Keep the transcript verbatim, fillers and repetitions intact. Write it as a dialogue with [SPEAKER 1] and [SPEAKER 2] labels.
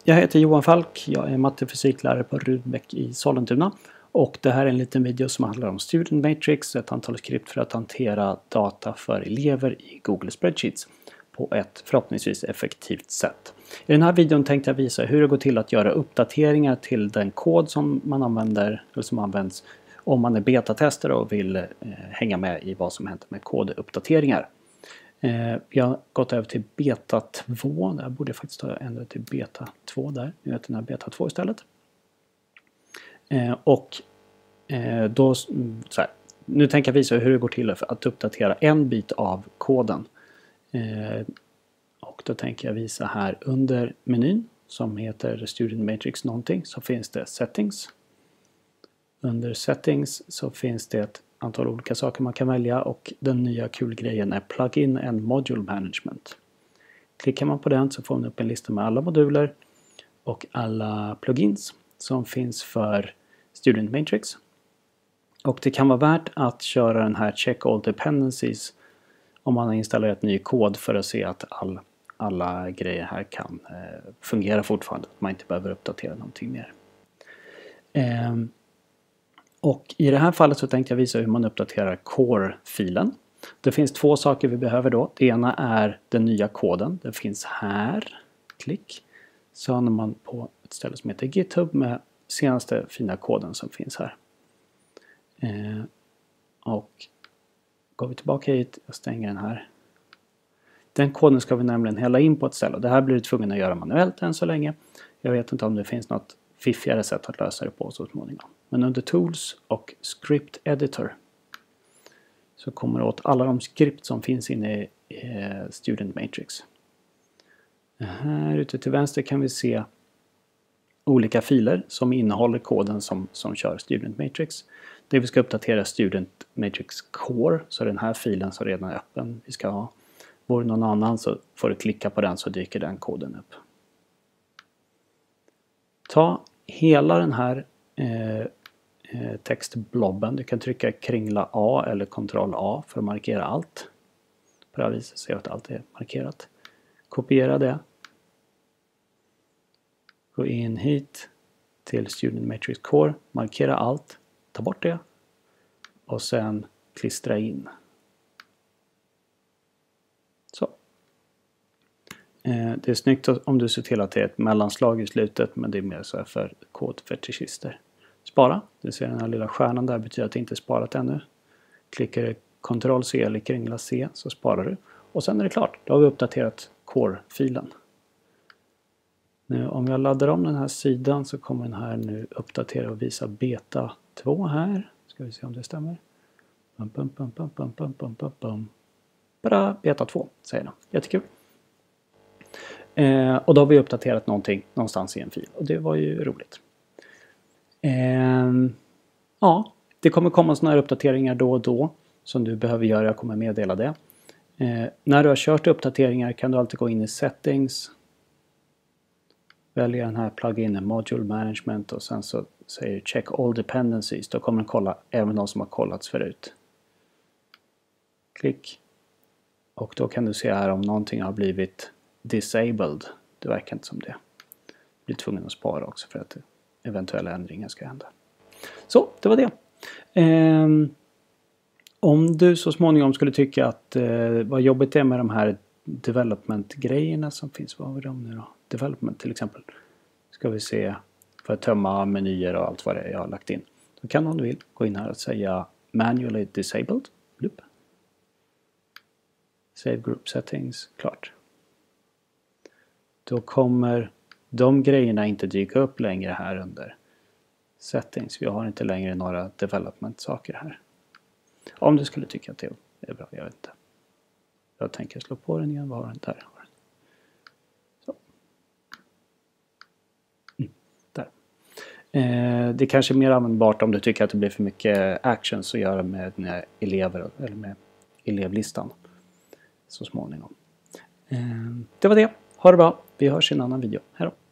[SPEAKER 1] Jag heter Johan Falk, jag är mattefysiklärare på Rudbeck i Sollentuna och det här är en liten video som handlar om Student Matrix, ett antal skript för att hantera data för elever i Google Spreadsheets på ett förhoppningsvis effektivt sätt. I den här videon tänkte jag visa hur det går till att göra uppdateringar till den kod som man använder, eller som används om man är betatestare och vill eh, hänga med i vad som händer med koduppdateringar. Eh, jag har gått över till beta två, där borde jag faktiskt ha ändrat till beta två där. Nu heter den här beta två istället. Eh, och eh, då, så här, nu tänker jag visa hur det går till att uppdatera en bit av koden. Eh, och då tänker jag visa här under menyn som heter Student Matrix någonting så finns det Settings. Under Settings så finns det ett antal olika saker man kan välja och den nya kul grejen är Plugin and Module Management. Klickar man på den så får man upp en lista med alla moduler och alla plugins som finns för Student Matrix. Och det kan vara värt att köra den här Check All Dependencies om man har installerat ny kod för att se att all, alla grejer här kan eh, fungera fortfarande. Att man inte behöver uppdatera någonting mer. Eh, och i det här fallet så tänkte jag visa hur man uppdaterar core-filen. Det finns två saker vi behöver då. Det ena är den nya koden. Den finns här. Klick. Så hamnar man på ett ställe som heter GitHub med senaste fina koden som finns här. Eh, och går vi tillbaka hit och stänger den här. Den koden ska vi nämligen hälla in på ett ställe. Det här blir du tvungen att göra manuellt än så länge. Jag vet inte om det finns något fiffigare sätt att lösa det på så småningom. Men under Tools och Script Editor så kommer det åt alla de skript som finns inne i eh, Student Matrix. Här ute till vänster kan vi se olika filer som innehåller koden som, som kör Student Matrix. Det vi ska uppdatera Student Matrix Core, så den här filen som redan är öppen vi ska ha. Vore någon annan så får du klicka på den så dyker den koden upp. Ta hela den här eh, textblobben. Du kan trycka kringla A eller kontroll A för att markera allt. På det här viset ser jag att allt är markerat. Kopiera det. Gå in hit till Student Matrix Core. Markera allt. Ta bort det. Och sen klistra in. Så. Det är snyggt om du ser till att det är ett mellanslag i slutet. Men det är mer så här för kodfetischister. Spara. Du ser den här lilla stjärnan där betyder att det inte är sparat ännu. Klickar du kontroll C eller kringla C så sparar du. Och sen är det klart. Då har vi uppdaterat core-filen. Nu om jag laddar om den här sidan så kommer den här nu uppdatera och visa beta två här. Ska vi se om det stämmer. Bum, bum, bum, bum, bum, bum, bum, bum, bum. Bra, beta två säger den. Jättekul. Eh, och då har vi uppdaterat någonting någonstans i en fil. Och det var ju roligt. Eh, ja, det kommer komma sådana här uppdateringar då och då som du behöver göra. Jag kommer meddela det. Eh, när du har kört uppdateringar kan du alltid gå in i Settings. Välja den här Plugin and Module Management och sen så säger Check All Dependencies. Då kommer den kolla även de som har kollats förut. Klick. Och då kan du se här om någonting har blivit disabled. Det verkar inte som det. Du blir tvungen att spara också för att eventuella ändringar ska hända. Så, det var det. Eh, om du så småningom skulle tycka att eh, vad jobbigt det är med de här development-grejerna som finns. Vad har vi dem nu då? Development till exempel. Ska vi se för att tömma menyer och allt vad det är jag har lagt in. Då kan om du vill gå in här och säga manually disabled. Loop. Save group settings. Klart. Då kommer de grejerna inte dyka upp längre här under settings. Vi har inte längre några development-saker här. Om du skulle tycka att det är bra, jag vet inte. Jag tänker slå på den igen. Var har den? Där har den. Så. Mm, där. Eh, det är kanske är mer användbart om du tycker att det blir för mycket actions att göra med dina elever eller med elevlistan så småningom. Eh, det var det. Ha det bra. Vi hörs i en annan video. Hej då.